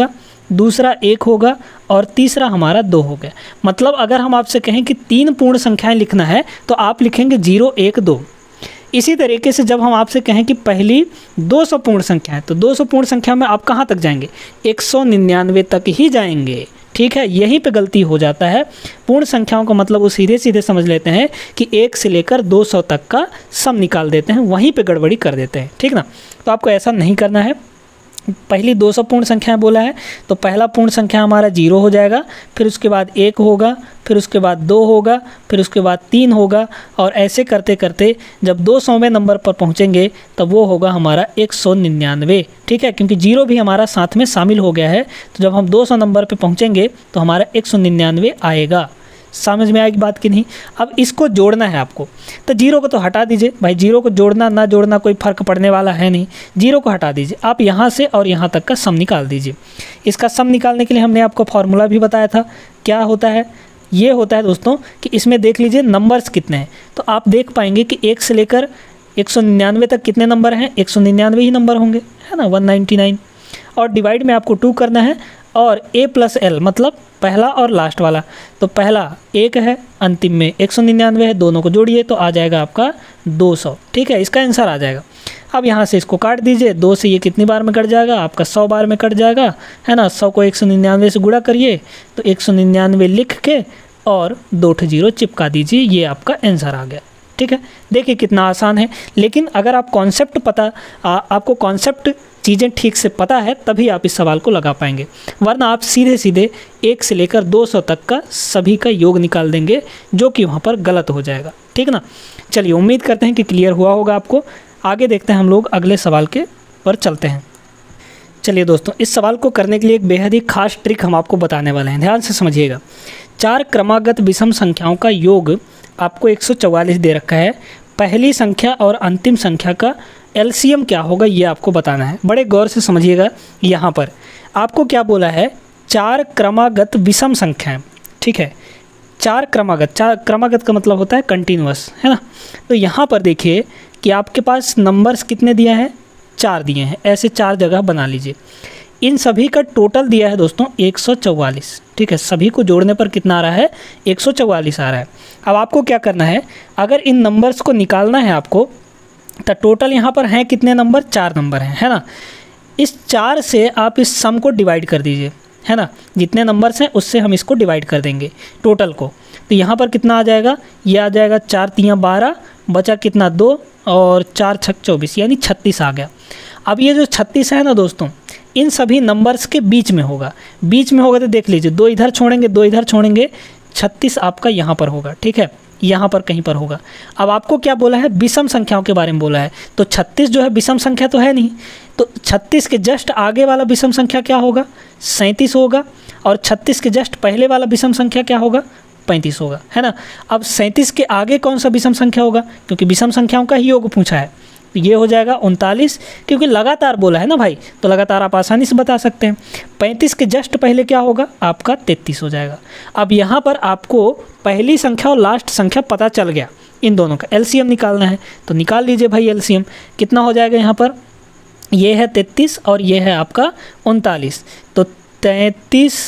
दूसरा एक होगा और तीसरा हमारा दो हो गया। मतलब अगर हम आपसे कहें कि तीन पूर्ण संख्याएं लिखना है तो आप लिखेंगे जीरो एक दो। इसी तरीके से जब हम आपसे कहें कि पहली दो सौ पूर्ण संख्याएं, तो दो सौ पूर्ण संख्या में आप कहाँ तक जाएंगे, एक सौ निन्यानवे तक ही जाएंगे। ठीक है, यहीं पे गलती हो जाता है। पूर्ण संख्याओं का मतलब वो सीधे सीधे समझ लेते हैं कि एक से लेकर दो सौ तक का सम निकाल देते हैं, वहीं पे गड़बड़ी कर देते हैं। ठीक ना, तो आपको ऐसा नहीं करना है। पहली दो सौ पूर्ण संख्याएं बोला है तो पहला पूर्ण संख्या हमारा जीरो हो जाएगा, फिर उसके बाद एक होगा, फिर उसके बाद दो होगा, फिर उसके बाद तीन होगा, और ऐसे करते करते जब दो सौवें नंबर पर पहुंचेंगे तब वो होगा हमारा एक सौ निन्यानवे। ठीक है, क्योंकि जीरो भी हमारा साथ में शामिल हो गया है, तो जब हम दो सौ नंबर पर पहुँचेंगे तो हमारा एक सौ निन्यानवे आएगा। समझ में आएगी बात कि नहीं। अब इसको जोड़ना है आपको, तो जीरो को तो हटा दीजिए भाई, जीरो को जोड़ना ना जोड़ना कोई फ़र्क पड़ने वाला है नहीं, जीरो को हटा दीजिए। आप यहाँ से और यहाँ तक का सम निकाल दीजिए। इसका सम निकालने के लिए हमने आपको फॉर्मूला भी बताया था। क्या होता है, ये होता है दोस्तों कि इसमें देख लीजिए नंबर्स कितने हैं, तो आप देख पाएंगे कि एक से लेकर एक सौ निन्यानवे तक कितने नंबर हैं, एक सौ निन्यानवे ही नंबर होंगे, है ना, वन नाइन्टी नाइन। और डिवाइड में आपको टू करना है, और ए प्लस एल मतलब पहला और लास्ट वाला, तो पहला एक है, अंतिम में एक सौ निन्यानवे है, दोनों को जोड़िए तो आ जाएगा आपका दो सौ। ठीक है, इसका आंसर आ जाएगा। अब यहाँ से इसको काट दीजिए, दो से ये कितनी बार में कट जाएगा, आपका सौ बार में कट जाएगा, है ना। सौ को एक सौ निन्यानवे से गुणा करिए तो एक सौ निन्यानवे लिख के और दो ठो जीरो चिपका दीजिए, ये आपका आंसर आ गया। ठीक है, देखिए कितना आसान है। लेकिन अगर आप कॉन्सेप्ट पता आ, आपको कॉन्सेप्ट चीज़ें ठीक से पता है तभी आप इस सवाल को लगा पाएंगे, वरना आप सीधे सीधे एक से लेकर दो सौ तक का सभी का योग निकाल देंगे, जो कि वहाँ पर गलत हो जाएगा। ठीक ना, चलिए उम्मीद करते हैं कि क्लियर हुआ होगा आपको। आगे देखते हैं हम लोग अगले सवाल के पर चलते हैं। चलिए दोस्तों, इस सवाल को करने के लिए एक बेहद ही खास ट्रिक हम आपको बताने वाले हैं, ध्यान से समझिएगा। चार क्रमागत विषम संख्याओं का योग आपको एक सौ चौवालीस दे रखा है। पहली संख्या और अंतिम संख्या का एलसीएम क्या होगा ये आपको बताना है। बड़े गौर से समझिएगा, यहाँ पर आपको क्या बोला है, चार क्रमागत विषम संख्याएं। ठीक है, चार क्रमागत, चार क्रमागत का मतलब होता है कंटिन्यूअस, है ना। तो यहाँ पर देखिए कि आपके पास नंबर्स कितने दिए हैं, चार दिए हैं, ऐसे चार जगह बना लीजिए। इन सभी का टोटल दिया है दोस्तों एक सौ चौवालीस। ठीक है, सभी को जोड़ने पर कितना आ रहा है, एक सौ चौवालीस आ रहा है। अब आपको क्या करना है, अगर इन नंबर्स को निकालना है आपको, तो टोटल यहाँ पर हैं कितने नंबर, चार नंबर हैं, है ना। इस चार से आप इस सम को डिवाइड कर दीजिए, है ना। जितने नंबर्स हैं उससे हम इसको डिवाइड कर देंगे टोटल को, तो यहाँ पर कितना आ जाएगा, ये आ जाएगा चार तियाँ बारह, बचा कितना दो, और चार छक चौबीस, यानी छत्तीस आ गया। अब ये जो छत्तीस है ना दोस्तों, इन सभी नंबर्स के बीच में होगा। बीच में होगा तो देख लीजिए, दो इधर छोड़ेंगे, दो इधर छोड़ेंगे, छत्तीस आपका यहाँ पर होगा। ठीक है, यहाँ पर कहीं पर होगा। अब आपको क्या बोला है, विषम संख्याओं के बारे में बोला है, तो छत्तीस जो है विषम संख्या तो है नहीं, तो छत्तीस के जस्ट आगे वाला विषम संख्या क्या होगा, सैंतीस होगा, और छत्तीस के जस्ट पहले वाला विषम संख्या क्या होगा, पैंतीस होगा, है ना। अब सैंतीस के आगे कौन सा विषम संख्या होगा, क्योंकि विषम संख्याओं का ही योग पूछा है, तो ये हो जाएगा उनतालीस, क्योंकि लगातार बोला है ना भाई, तो लगातार आप आसानी से बता सकते हैं। पैंतीस के जस्ट पहले क्या होगा, आपका तैंतीस हो जाएगा। अब यहाँ पर आपको पहली संख्या और लास्ट संख्या पता चल गया, इन दोनों का एलसीएम निकालना है, तो निकाल लीजिए भाई एलसीएम। कितना हो जाएगा यहाँ पर, ये है तैंतीस और ये है आपका उनतालीस, तो तैंतीस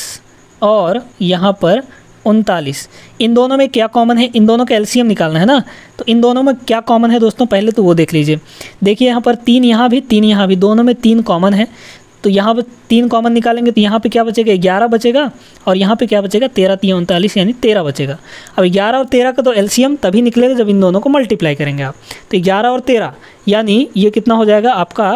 और यहाँ पर उनतालीस, इन दोनों में क्या कॉमन है, इन दोनों का एलसीएम निकालना है ना। तो इन दोनों में क्या कॉमन है दोस्तों, पहले तो वो देख लीजिए। देखिए यहाँ पर तीन यहाँ भी, तीन यहाँ भी, दोनों में तीन कॉमन है, तो यहाँ पर तीन कॉमन निकालेंगे तो यहाँ पे क्या बचेगा, ग्यारह बचेगा, और यहाँ पे क्या बचेगा, तेरह तीन उनतालीस, यानी तेरह बचेगा। अब ग्यारह और तेरह का तो एलसीएम तभी निकलेगा जब इन दोनों को मल्टीप्लाई करेंगे आप, तो ग्यारह और तेरह यानी ये कितना हो जाएगा आपका,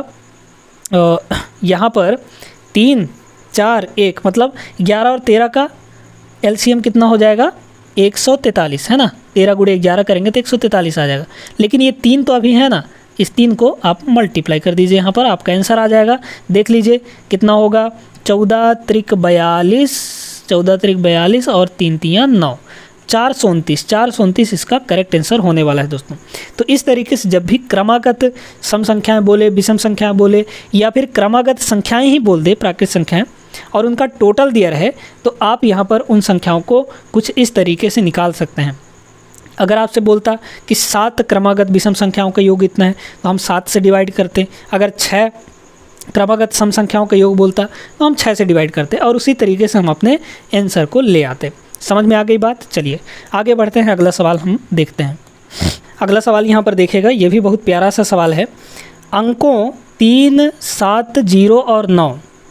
यहाँ पर तीन चार एक, मतलब ग्यारह और तेरह का एलसीएम कितना हो जाएगा, एक सौ तैंतालीस, है ना। तेरह गुड़े ग्यारह करेंगे तो एक सौ तैंतालीस आ जाएगा, लेकिन ये तीन तो अभी है ना, इस तीन को आप मल्टीप्लाई कर दीजिए, यहाँ पर आपका आंसर आ जाएगा। देख लीजिए कितना होगा, चौदह त्रिक बयालीस, चौदह त्रिक बयालीस और तीन तियाँ नौ, चार सौ उनतीस, चार सौ उनतीस इसका करेक्ट आंसर होने वाला है दोस्तों। तो इस तरीके से जब भी क्रमागत सम संख्याएँ बोले, विषम संख्याएँ बोले, या फिर क्रमागत संख्याएँ ही बोल दे, प्राकृत संख्याएँ, और उनका टोटल दिया रहे, तो आप यहाँ पर उन संख्याओं को कुछ इस तरीके से निकाल सकते हैं। अगर आपसे बोलता कि सात क्रमागत विषम संख्याओं का योग इतना है, तो हम सात से डिवाइड करते। अगर छः क्रमागत सम संख्याओं का योग बोलता तो हम छः से डिवाइड करते और उसी तरीके से हम अपने आंसर को ले आते। समझ में आ गई बात? चलिए आगे बढ़ते हैं, अगला सवाल हम देखते हैं। अगला सवाल यहाँ पर देखिएगा, ये भी बहुत प्यारा सा सवाल है। अंकों तीन, सात, जीरो और नौ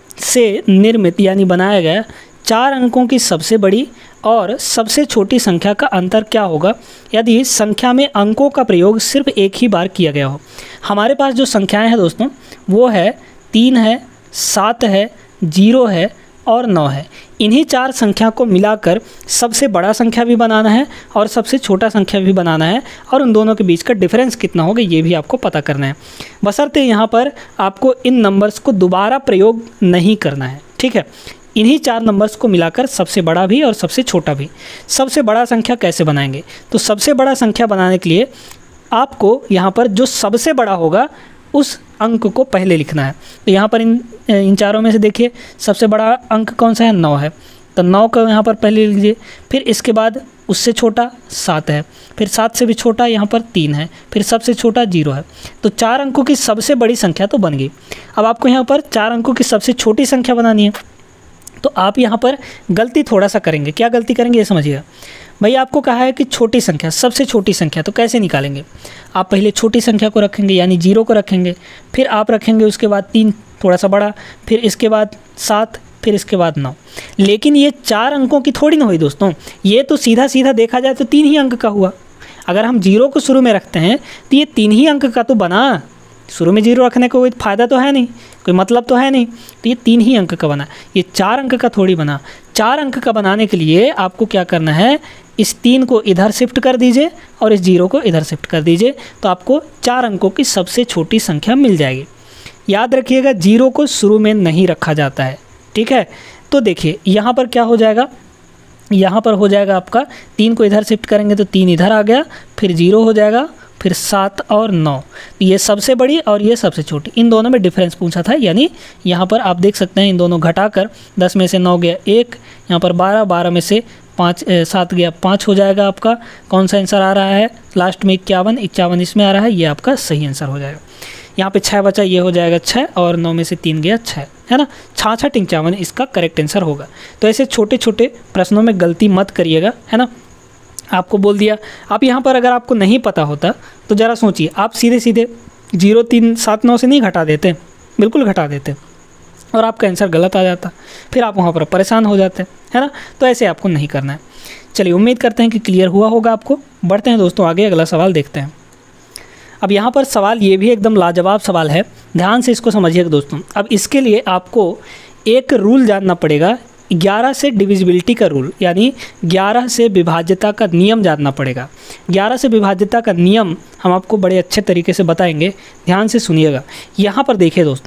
से निर्मित यानी बनाया गया चार अंकों की सबसे बड़ी और सबसे छोटी संख्या का अंतर क्या होगा यदि संख्या में अंकों का प्रयोग सिर्फ एक ही बार किया गया हो। हमारे पास जो संख्याएं हैं दोस्तों वो है तीन है, सात है, जीरो है और नौ है। इन्हीं चार संख्या को मिलाकर सबसे बड़ा संख्या भी बनाना है और सबसे छोटा संख्या भी बनाना है और उन दोनों के बीच का डिफरेंस कितना होगा ये भी आपको पता करना है। बशर्ते यहाँ पर आपको इन नंबर्स को दोबारा प्रयोग नहीं करना है, ठीक है। इन्हीं चार नंबर्स को मिलाकर सबसे बड़ा भी और सबसे छोटा भी। सबसे बड़ा संख्या कैसे बनाएंगे? तो सबसे बड़ा संख्या बनाने के लिए आपको यहाँ पर जो सबसे बड़ा होगा उस अंक को पहले लिखना है। तो यहाँ पर इन इन चारों में से देखिए सबसे बड़ा अंक कौन सा है? नौ है, तो नौ को यहाँ पर पहले लीजिए। फिर इसके बाद उससे छोटा सात है, फिर सात से भी छोटा यहाँ पर तीन है, फिर सबसे छोटा जीरो है। तो चार अंकों की सबसे बड़ी संख्या तो बन गई। अब आपको यहाँ पर चार अंकों की सबसे छोटी संख्या बनानी है। तो आप यहाँ पर गलती थोड़ा सा करेंगे। क्या गलती करेंगे ये समझिएगा। भैया आपको कहा है कि छोटी संख्या, सबसे छोटी संख्या, तो कैसे निकालेंगे? आप पहले छोटी संख्या को रखेंगे यानी जीरो को रखेंगे, फिर आप रखेंगे उसके बाद तीन थोड़ा सा बड़ा, फिर इसके बाद सात, फिर इसके बाद नौ। लेकिन ये चार अंकों की थोड़ी ना हुई दोस्तों, ये तो सीधा सीधा देखा जाए तो तीन ही अंक का हुआ। अगर हम जीरो को शुरू में रखते हैं तो ये तीन ही अंक का तो बना। शुरू में जीरो रखने का कोई फ़ायदा तो है नहीं, कोई मतलब तो है नहीं, तो ये तीन ही अंक का बना, ये चार अंक का थोड़ी बना। चार अंक का बनाने के लिए आपको क्या करना है, इस तीन को इधर शिफ्ट कर दीजिए और इस जीरो को इधर शिफ्ट कर दीजिए, तो आपको चार अंकों की सबसे छोटी संख्या मिल जाएगी। याद रखिएगा जीरो को शुरू में नहीं रखा जाता है, ठीक है। तो देखिए यहाँ पर क्या हो जाएगा, यहाँ पर हो जाएगा आपका तीन को इधर शिफ्ट करेंगे तो तीन इधर आ गया, फिर जीरो हो जाएगा, फिर सात और नौ। ये सबसे बड़ी और ये सबसे छोटी, इन दोनों में डिफरेंस पूछा था। यानी यहाँ पर आप देख सकते हैं इन दोनों घटाकर दस में से नौ गया एक, यहाँ पर बारह, बारह में से पाँच सात गया पाँच हो जाएगा। आपका कौन सा आंसर आ रहा है? लास्ट में इक्यावन, इक्यावन इसमें आ रहा है, ये आपका सही आंसर हो जाएगा। यहाँ पे छः बचा, ये हो जाएगा छः और नौ में से तीन गया छः, है ना। छाछठ इक्यावन इसका करेक्ट आंसर होगा। तो ऐसे छोटे छोटे प्रश्नों में गलती मत करिएगा, है ना। आपको बोल दिया। आप यहाँ पर अगर आपको नहीं पता होता तो ज़रा सोचिए, आप सीधे सीधे जीरो तीन सात नौ से नहीं घटा देते, बिल्कुल घटा देते और आपका आंसर गलत आ जाता, फिर आप वहाँ पर परेशान हो जाते, है ना। तो ऐसे आपको नहीं करना है। चलिए उम्मीद करते हैं कि क्लियर हुआ होगा आपको। बढ़ते हैं दोस्तों आगे, अगला सवाल देखते हैं। अब यहाँ पर सवाल ये भी एकदम लाजवाब सवाल है, ध्यान से इसको समझिएगा दोस्तों। अब इसके लिए आपको एक रूल जानना पड़ेगा, ग्यारह से डिविजिबिलिटी का रूल, यानी ग्यारह से विभाज्यता का नियम जानना पड़ेगा। ग्यारह से विभाज्यता का नियम हम आपको बड़े अच्छे तरीके से बताएंगे, ध्यान से सुनिएगा। यहाँ पर देखिए दोस्तों,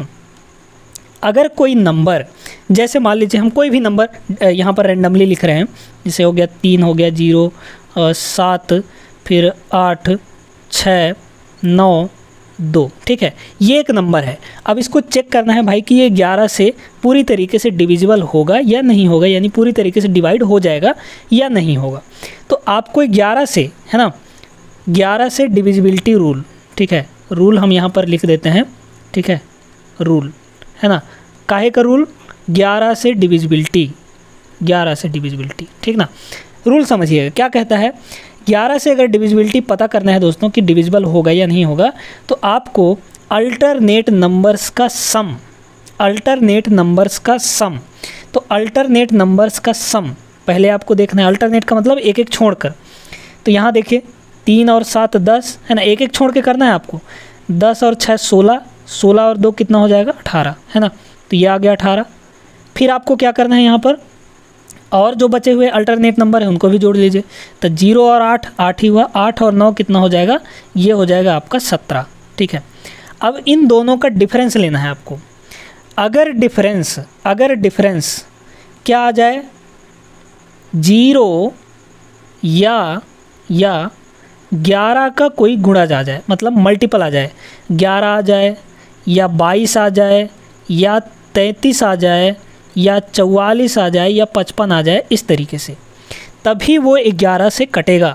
अगर कोई नंबर, जैसे मान लीजिए हम कोई भी नंबर यहाँ पर रैंडमली लिख रहे हैं, जैसे हो गया तीन, हो गया जीरो, सात, फिर आठ, छः, नौ, दो, ठीक है, ये एक नंबर है। अब इसको चेक करना है भाई कि ये ग्यारह से पूरी तरीके से डिविजिबल होगा या नहीं होगा, यानी पूरी तरीके से डिवाइड हो जाएगा या नहीं होगा। तो आपको ग्यारह से, है ना, ग्यारह से डिविजिबिलिटी रूल, ठीक है, रूल हम यहाँ पर लिख देते हैं, ठीक है, रूल, है ना, काहे का रूल? ग्यारह से डिविजिबिलिटी, ग्यारह से डिविजिबिलिटी, ठीक ना। रूल समझिएगा क्या कहता है। ग्यारह से अगर डिविजिबिलिटी पता करना है दोस्तों कि डिविजिबल होगा या नहीं होगा, तो आपको अल्टरनेट नंबर्स का सम, अल्टरनेट नंबर्स का सम, तो अल्टरनेट नंबर्स का सम पहले आपको देखना है। अल्टरनेट का मतलब एक एक छोड़कर, तो यहाँ देखिए तीन और सात दस, है ना, एक एक छोड़ के करना है आपको। दस और छः सोलह, सोलह और दो कितना हो जाएगा? अठारह, है ना, तो ये आ गया अठारह। फिर आपको क्या करना है, यहाँ पर और जो बचे हुए अल्टरनेट नंबर है उनको भी जोड़ लीजिए। तो जीरो और आठ, आठ ही हुआ, आठ और नौ कितना हो जाएगा? ये हो जाएगा आपका सत्रह, ठीक है। अब इन दोनों का डिफरेंस लेना है आपको। अगर डिफरेंस अगर डिफरेंस क्या आ जाए, जीरो या या ग्यारह का कोई गुणा आ जाए, मतलब मल्टीपल आ जाए, ग्यारह आ जाए या बाईस आ जाए या तैंतीस आ जाए या चौवालीस आ जाए या पचपन आ जाए, इस तरीके से, तभी वो ग्यारह से कटेगा।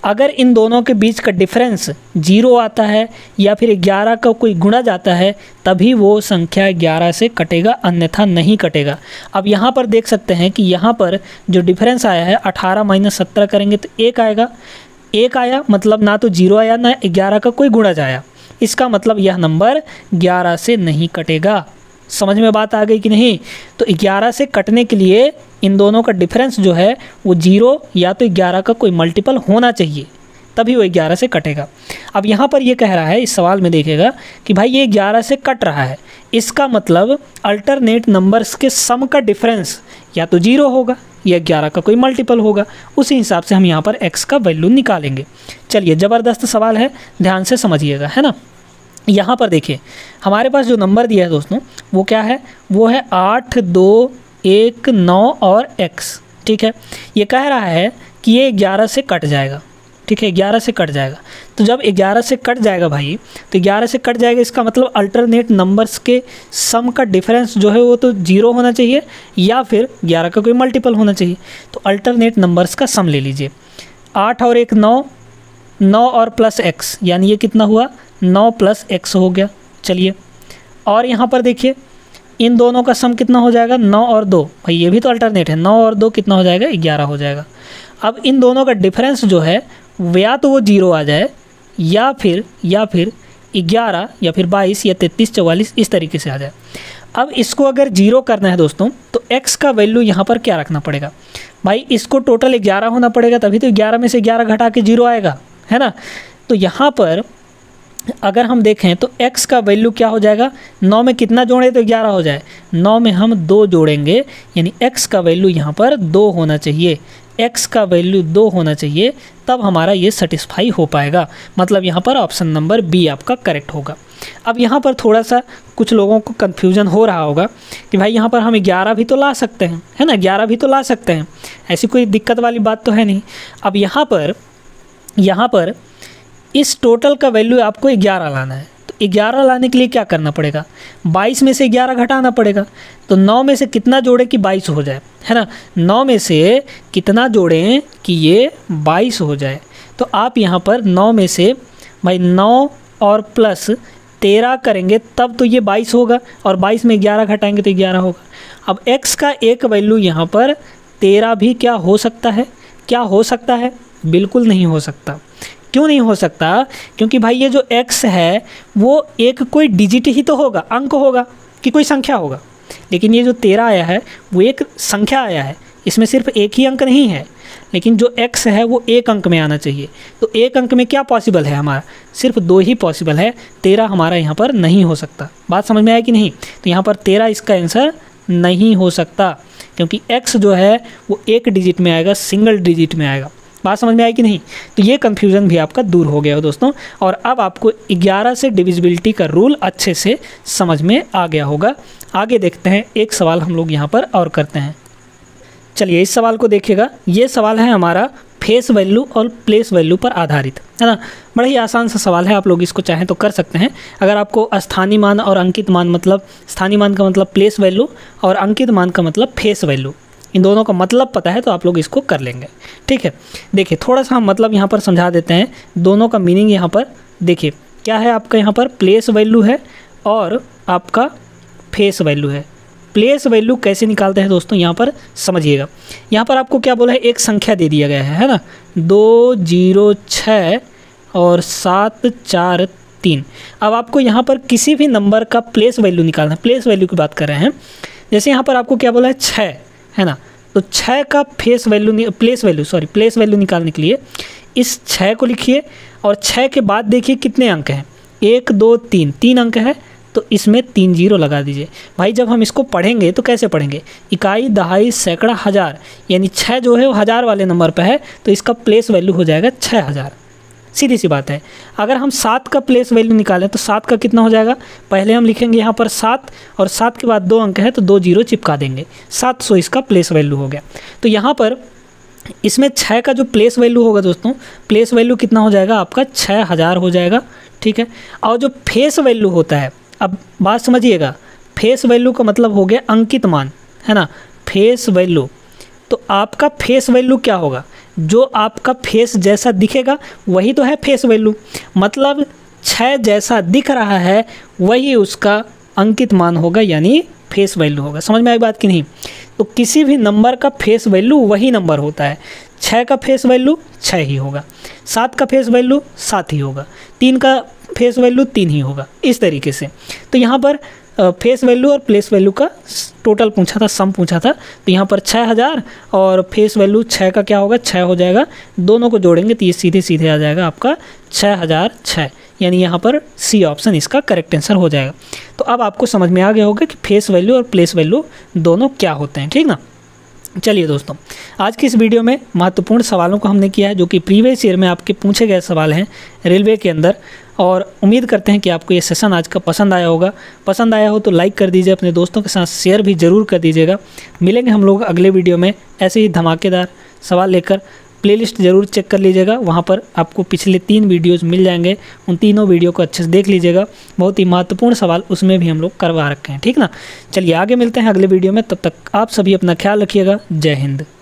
अगर इन दोनों के बीच का डिफरेंस जीरो आता है या फिर ग्यारह का कोई गुणा जाता है तभी वो संख्या ग्यारह से कटेगा, अन्यथा नहीं कटेगा। अब यहाँ पर देख सकते हैं कि यहाँ पर जो डिफरेंस आया है अठारह माइनस सत्रह करेंगे तो एक आएगा, एक आया मतलब ना तो जीरो आया ना ग्यारह का कोई गुणा जाया, इसका मतलब यह नंबर ग्यारह से नहीं कटेगा। समझ में बात आ गई कि नहीं? तो ग्यारह से कटने के लिए इन दोनों का डिफरेंस जो है वो जीरो या तो ग्यारह का कोई मल्टीपल होना चाहिए, तभी वो ग्यारह से कटेगा। अब यहाँ पर ये कह रहा है, इस सवाल में देखिएगा कि भाई ये ग्यारह से कट रहा है, इसका मतलब अल्टरनेट नंबर्स के सम का डिफरेंस या तो जीरो होगा या ग्यारह का कोई मल्टीपल होगा। उसी हिसाब से हम यहाँ पर x का वैल्यू निकालेंगे। चलिए, ज़बरदस्त सवाल है, ध्यान से समझिएगा, है ना। यहाँ पर देखिए हमारे पास जो नंबर दिया है दोस्तों वो क्या है, वो है आठ, दो, एक, नौ और x। ठीक है, ये कह रहा है कि ये ग्यारह से कट जाएगा। ठीक है, ग्यारह से कट जाएगा। तो जब ग्यारह से कट जाएगा भाई, तो ग्यारह से कट जाएगा, इसका मतलब अल्टरनेट नंबर्स के सम का डिफरेंस जो है वो तो जीरो होना चाहिए या फिर ग्यारह का कोई मल्टीपल होना चाहिए। तो अल्टरनेट नंबर्स का सम ले लीजिए, आठ और एक नौ, नौ और प्लस एक्स, यानी ये कितना हुआ, नौ प्लस एक्स हो गया। चलिए, और यहाँ पर देखिए इन दोनों का सम कितना हो जाएगा, नौ और दो, भाई ये भी तो अल्टरनेट है, नौ और दो कितना हो जाएगा, ग्यारह हो जाएगा। अब इन दोनों का डिफरेंस जो है या तो वो जीरो आ जाए या फिर या फिर ग्यारह या फिर बाईस या तैंतीस चवालीस इस तरीके से आ जाए। अब इसको अगर जीरो करना है दोस्तों तो x का वैल्यू यहाँ पर क्या रखना पड़ेगा, भाई इसको टोटल ग्यारह होना पड़ेगा, तभी तो ग्यारह में से ग्यारह घटा के जीरो आएगा, है ना। तो यहाँ पर अगर हम देखें तो x का वैल्यू क्या हो जाएगा, नौ में कितना जोड़े तो ग्यारह हो जाए, नौ में हम दो जोड़ेंगे, यानी x का वैल्यू यहाँ पर दो होना चाहिए, x का वैल्यू दो होना चाहिए, तब हमारा ये सेटिस्फाई हो पाएगा। मतलब यहाँ पर ऑप्शन नंबर बी आपका करेक्ट होगा। अब यहाँ पर थोड़ा सा कुछ लोगों को कन्फ्यूजन हो रहा होगा कि भाई यहाँ पर हम ग्यारह भी तो ला सकते हैं, है ना, ग्यारह भी तो ला सकते हैं, ऐसी कोई दिक्कत वाली बात तो है नहीं। अब यहाँ पर यहाँ पर इस टोटल का वैल्यू आपको ग्यारह लाना है, तो ग्यारह लाने के लिए क्या करना पड़ेगा, बाईस में से ग्यारह घटाना पड़ेगा। तो नौ में से कितना जोड़े कि बाईस हो जाए, है ना, नौ में से कितना जोड़ें कि ये बाईस हो जाए। तो आप यहाँ पर नौ में से भाई नौ और प्लस तेरह करेंगे तब तो ये बाईस होगा, और बाईस में ग्यारह घटाएंगे तो ग्यारह होगा। अब x का एक वैल्यू यहाँ पर तेरह भी क्या हो सकता है, क्या हो सकता है, बिल्कुल नहीं हो सकता। क्यों नहीं हो सकता, क्योंकि भाई ये जो x है वो एक कोई डिजिट ही तो होगा, अंक होगा कि कोई संख्या होगा, लेकिन ये जो तेरह आया है वो एक संख्या आया है, इसमें सिर्फ एक ही अंक नहीं है, लेकिन जो x है वो एक अंक में आना चाहिए। तो एक अंक में क्या पॉसिबल है, हमारा सिर्फ दो ही पॉसिबल है, तेरह हमारा यहाँ पर नहीं हो सकता। बात समझ में आया कि नहीं? तो यहाँ पर तेरह इसका आंसर नहीं हो सकता, क्योंकि x जो है वो एक डिजिट में आएगा, सिंगल डिजिट में आएगा। बात समझ में आई कि नहीं? तो ये कन्फ्यूज़न भी आपका दूर हो गया हो दोस्तों, और अब आपको ग्यारह से डिविजिबिलिटी का रूल अच्छे से समझ में आ गया होगा। आगे देखते हैं, एक सवाल हम लोग यहाँ पर और करते हैं। चलिए इस सवाल को देखिएगा, ये सवाल है हमारा फेस वैल्यू और प्लेस वैल्यू पर आधारित, है ना। बड़ा ही आसान सा सवाल है, आप लोग इसको चाहें तो कर सकते हैं। अगर आपको स्थानीय मान और अंकित मान, मतलब स्थानीय मान का मतलब प्लेस वैल्यू और अंकित मान का मतलब फेस वैल्यू, इन दोनों का मतलब पता है तो आप लोग इसको कर लेंगे। ठीक है, देखिए थोड़ा सा हम मतलब यहाँ पर समझा देते हैं दोनों का मीनिंग। यहाँ पर देखिए क्या है, आपका यहाँ पर प्लेस वैल्यू है और आपका फेस वैल्यू है। प्लेस वैल्यू कैसे निकालते हैं दोस्तों, यहाँ पर समझिएगा। यहाँ पर आपको क्या बोला है, एक संख्या दे दिया गया है, है ना, दो जीरो छः और सात चार तीन। अब आपको यहाँ पर किसी भी नंबर का प्लेस वैल्यू निकालना है, प्लेस वैल्यू की बात कर रहे हैं। जैसे यहाँ पर आपको क्या बोला है, छः, है ना, तो छः का face value place value sorry place value निकालने के लिए इस छः को लिखिए, और छः के बाद देखिए कितने अंक हैं, एक दो तीन, तीन अंक है, तो इसमें तीन जीरो लगा दीजिए। भाई जब हम इसको पढ़ेंगे तो कैसे पढ़ेंगे, इकाई, दहाई, सैकड़ा, हज़ार, यानी छः जो है वो हज़ार वाले नंबर पे है, तो इसका प्लेस वैल्यू हो जाएगा छः हज़ार। सीधी सी बात है। अगर हम सात का प्लेस वैल्यू निकालें तो सात का कितना हो जाएगा, पहले हम लिखेंगे यहाँ पर सात, और सात के बाद दो अंक है तो दो जीरो चिपका देंगे, सात सौ इसका प्लेस वैल्यू हो गया। तो यहाँ पर इसमें छः का जो प्लेस वैल्यू होगा दोस्तों, प्लेस वैल्यू कितना हो जाएगा आपका, छः हज़ार हो जाएगा। ठीक है, और जो फेस वैल्यू होता है, अब बात समझिएगा, फेस वैल्यू का मतलब हो गया अंकित मान, है ना, फेस वैल्यू। तो आपका फेस वैल्यू क्या होगा, जो आपका फेस जैसा दिखेगा वही तो है फेस वैल्यू, मतलब छः जैसा दिख रहा है वही उसका अंकित मान होगा, यानी फेस वैल्यू होगा। समझ में आई बात कि नहीं? तो किसी भी नंबर का फेस वैल्यू वही नंबर होता है। छः का फेस वैल्यू छः ही होगा, सात का फेस वैल्यू सात ही होगा, तीन का फेस वैल्यू तीन ही होगा, इस तरीके से। तो यहाँ पर फेस वैल्यू और प्लेस वैल्यू का टोटल पूछा था, सम पूछा था। तो यहाँ पर छः हज़ार और फेस वैल्यू छः का क्या होगा, छः हो जाएगा। दोनों को जोड़ेंगे तो ये सीधे सीधे आ जाएगा आपका छः हज़ार छः, यानी यहाँ पर सी ऑप्शन इसका करेक्ट आंसर हो जाएगा। तो अब आपको समझ में आ गया होगा कि फेस वैल्यू और प्लेस वैल्यू दोनों क्या होते हैं, ठीक ना। चलिए दोस्तों, आज की इस वीडियो में महत्वपूर्ण सवालों को हमने किया है जो कि प्रीवियस ईयर में आपके पूछे गए सवाल हैं रेलवे के अंदर, और उम्मीद करते हैं कि आपको ये सेशन आज का पसंद आया होगा। पसंद आया हो तो लाइक कर दीजिए, अपने दोस्तों के साथ शेयर भी ज़रूर कर दीजिएगा। मिलेंगे हम लोग अगले वीडियो में ऐसे ही धमाकेदार सवाल लेकर। प्लेलिस्ट ज़रूर चेक कर लीजिएगा, वहाँ पर आपको पिछले तीन वीडियोज़ मिल जाएंगे, उन तीनों वीडियो को अच्छे से देख लीजिएगा। बहुत ही महत्वपूर्ण सवाल उसमें भी हम लोग करवा रखे हैं, ठीक ना। चलिए आगे मिलते हैं अगले वीडियो में, तब तक आप सभी अपना ख्याल रखिएगा। जय हिंद।